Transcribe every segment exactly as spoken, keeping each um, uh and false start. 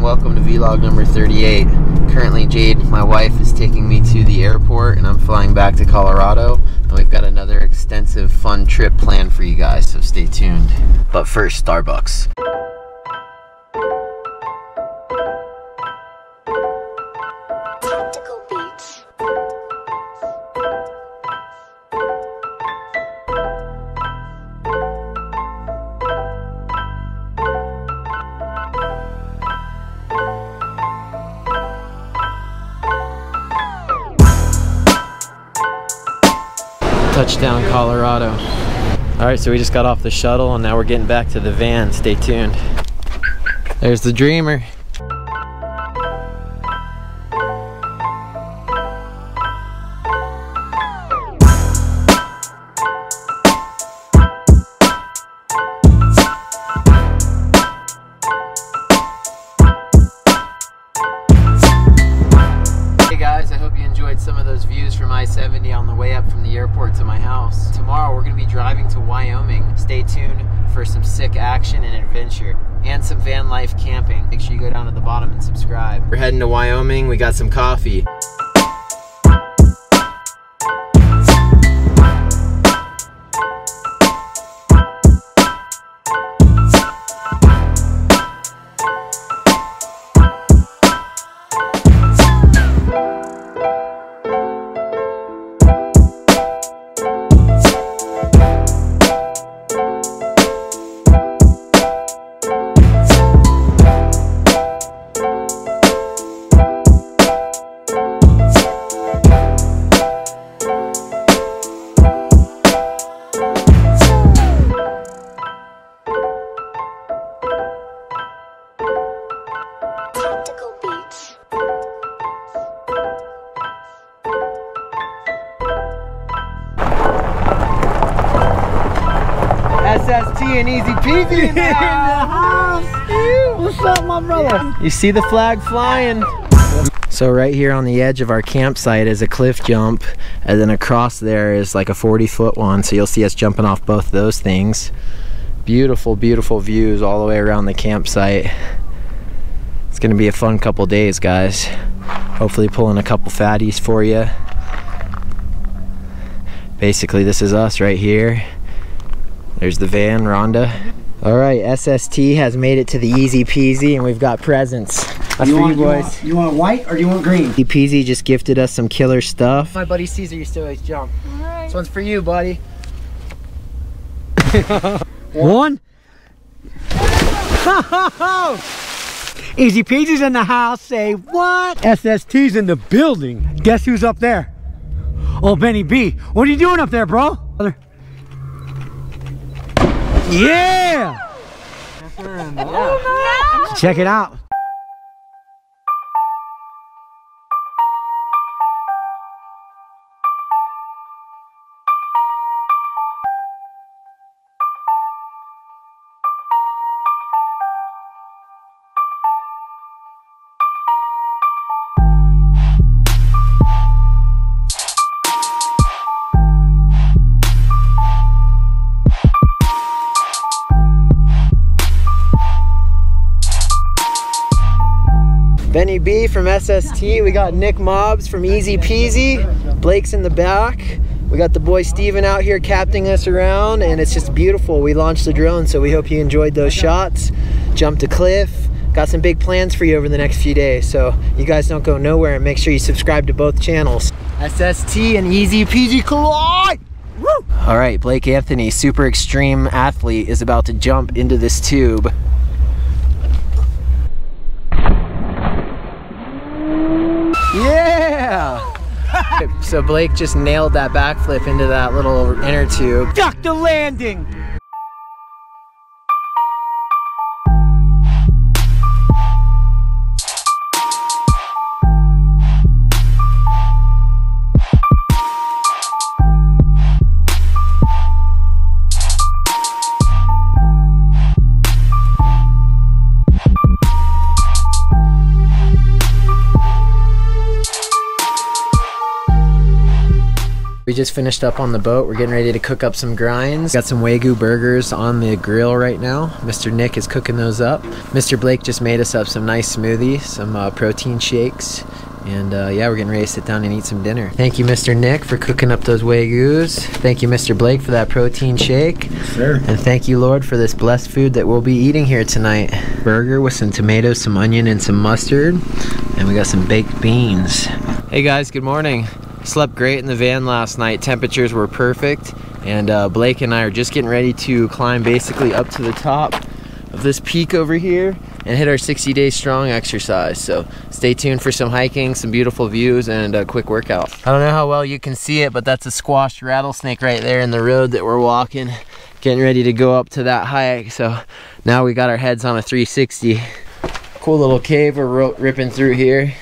everyone, welcome to vlog number thirty-eight. Currently Jade, my wife, is taking me to the airport and I'm flying back to Colorado, and we've got another extensive fun trip planned for you guys, so stay tuned. But first, Starbucks. Tactical Beats. Touchdown, Colorado. All right, so we just got off the shuttle and now we're getting back to the van. Stay tuned. There's the Dreamer. Hey guys, I hope you enjoyed some of those views from I seventy on the way up from the airport to my house. Tomorrow we're going to be driving to Wyoming. Stay tuned for some sick action and adventure and some van life camping. Make sure you go down to the bottom and subscribe. We're heading to Wyoming. We got some coffee. Tactical Beats. S S T and Easy Peasy in the house. What's up, my brother? You see the flag flying. So right here on the edge of our campsite is a cliff jump, and then across there is like a forty foot one, so you'll see us jumping off both those things. Beautiful, beautiful views all the way around the campsite. It's gonna be a fun couple days, guys. Hopefully pulling a couple fatties for you. Basically, this is us right here. There's the van, Rhonda. All right, S S T has made it to the Easy Peasy, and we've got presents. That's You for want, you you, boys. want, you want white or do you want green? Easy Peasy just gifted us some killer stuff. My buddy Caesar used to always jump. All right. This one's for you, buddy. One. Easy Peasy's in the house. Say what? S S T's in the building. Guess who's up there? Oh, Benny B. What are you doing up there, bro? Yeah! Oh, Check it out. Benny B from S S T. We got Nick Mobs from Easy Peasy. Blake's in the back. We got the boy Steven out here captaining us around, and it's just beautiful. We launched the drone, so we hope you enjoyed those shots. Jumped a cliff. Got some big plans for you over the next few days, so you guys don't go nowhere, and make sure you subscribe to both channels. S S T and Easy Peasy collide! Woo! All right, Blake Anthony, super extreme athlete, is about to jump into this tube. Yeah! So Blake just nailed that backflip into that little inner tube. Duck the landing! We just finished up on the boat. We're getting ready to cook up some grinds. Got some Wagyu burgers on the grill right now. Mister Nick is cooking those up. Mister Blake just made us up some nice smoothie, some uh, protein shakes. And uh, yeah, we're getting ready to sit down and eat some dinner. Thank you, Mister Nick, for cooking up those Wagyus. Thank you, Mister Blake, for that protein shake. Sure. And thank you, Lord, for this blessed food that we'll be eating here tonight. Burger with some tomatoes, some onion, and some mustard. And we got some baked beans. Hey guys, good morning. Slept great in the van last night. Temperatures were perfect. And uh, Blake and I are just getting ready to climb basically up to the top of this peak over here and hit our sixty day strong exercise. So stay tuned for some hiking, some beautiful views, and a quick workout. I don't know how well you can see it, but that's a squashed rattlesnake right there in the road that we're walking, getting ready to go up to that hike. So now we got our heads on a three sixty. Cool little cave we're ripping through here.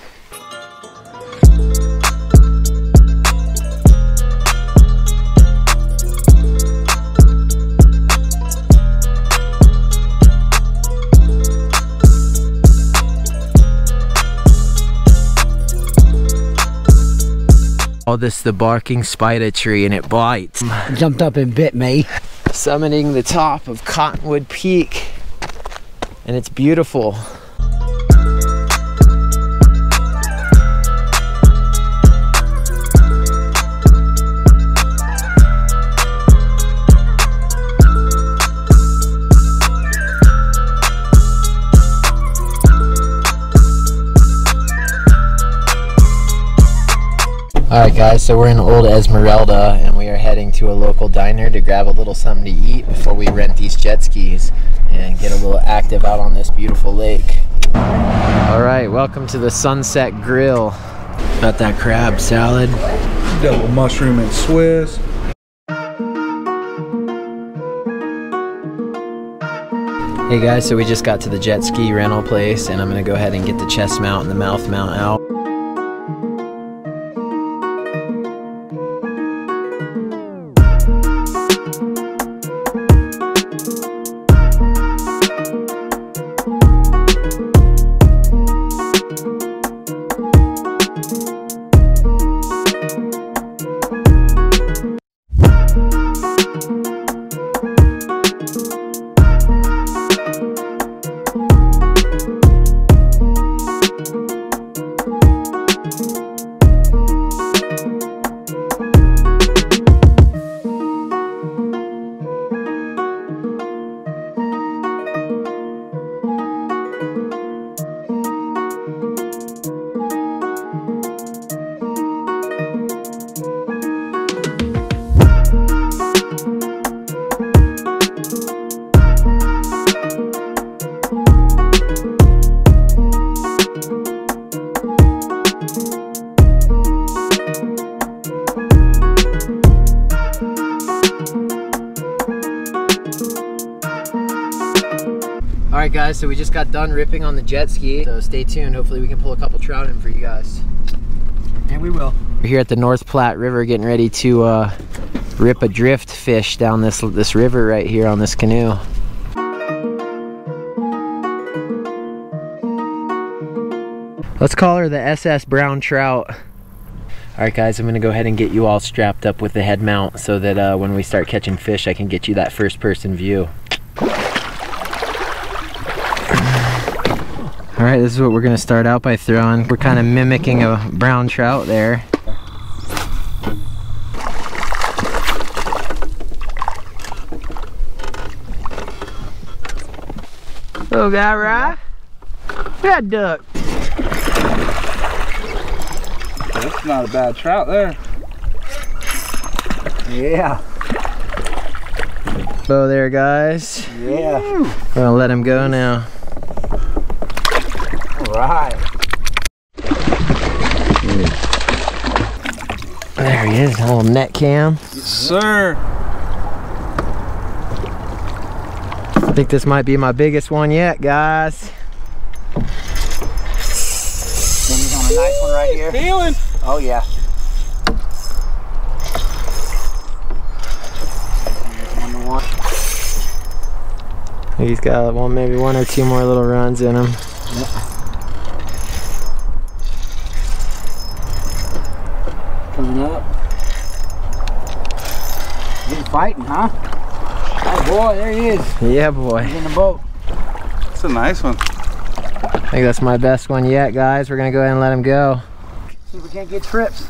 Oh, this is the barking spider tree and it bites. Jumped up and bit me. Summiting the top of Cottonwood Peak, and it's beautiful. Alright guys, so we're in Old Esmeralda and we are heading to a local diner to grab a little something to eat before we rent these jet skis and get a little active out on this beautiful lake. Alright, welcome to the Sunset Grill. Got that crab salad. Double mushroom and Swiss. Hey guys, so we just got to the jet ski rental place and I'm going to go ahead and get the chest mount and the mouth mount out. Alright guys, so we just got done ripping on the jet ski, so stay tuned. Hopefully we can pull a couple trout in for you guys. And we will. We're here at the North Platte River getting ready to uh, rip a drift fish down this, this river right here on this canoe. Let's call her the S S Brown Trout. Alright guys, I'm going to go ahead and get you all strapped up with the head mount so that uh, when we start catching fish I can get you that first person view. Alright, this is what we're going to start out by throwing. We're kind of mimicking a brown trout there. Little guy, right? Yeah, duck. That's not a bad trout there. Yeah. Oh, there, guys. Yeah. We're gonna let him go now. Right. There he is, a little net cam. Yes, sir. I think this might be my biggest one yet, guys. He's on a nice one right here. Feeling. Oh yeah. One to one. He's got one, maybe one or two more little runs in him. Yep. Coming up. fighting, huh? Oh boy, there he is. Yeah, boy. He's in the boat. It's a nice one. I think that's my best one yet, guys. We're gonna go ahead and let him go. See if we can't get trips.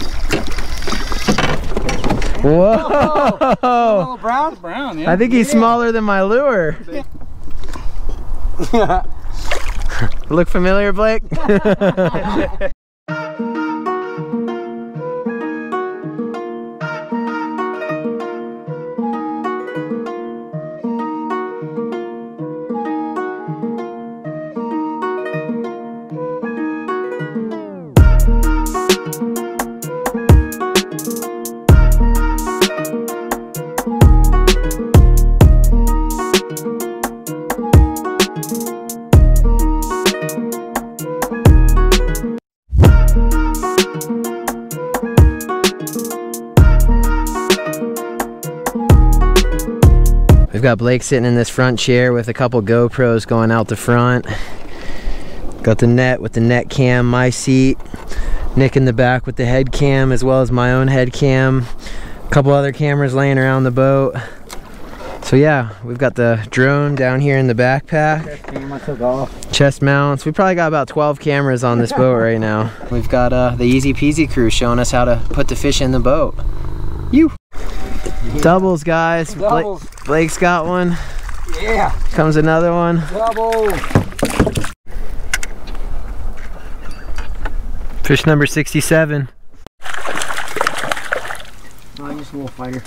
Whoa! Oh, brown? Brown, yeah. I think he's smaller than my lure. Look familiar, Blake? We've got Blake sitting in this front chair with a couple GoPros going out the front. Got the net with the net cam, my seat. Nick in the back with the head cam as well as my own head cam. A couple other cameras laying around the boat. So yeah, we've got the drone down here in the backpack. Chest mounts. We probably got about twelve cameras on this boat right now. We've got uh, the Easy Peasy crew showing us how to put the fish in the boat. You. Doubles, guys. Doubles. Bla Blake's got one. Yeah. Comes another one. Double. Fish number sixty-seven. Oh, just a little fighter.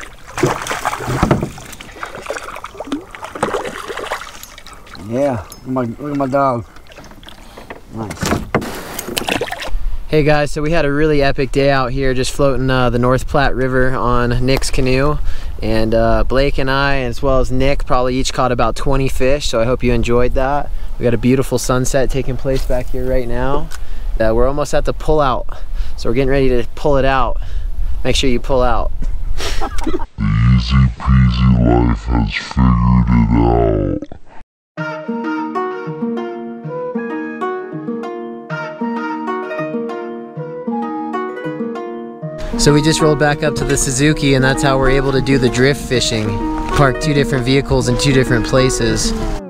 Yeah. Look at my, look at my dog. Nice. Hey guys, so we had a really epic day out here just floating uh, the North Platte River on Nick's canoe, and uh, Blake and I as well as Nick probably each caught about twenty fish, so I hope you enjoyed that. We got a beautiful sunset taking place back here right now. Uh, we're almost at the pull out, so we're getting ready to pull it out. Make sure you pull out. The Easy Peasy life has figured it out. So we just rolled back up to the Suzuki, and that's how we're able to do the drift fishing. Park two different vehicles in two different places.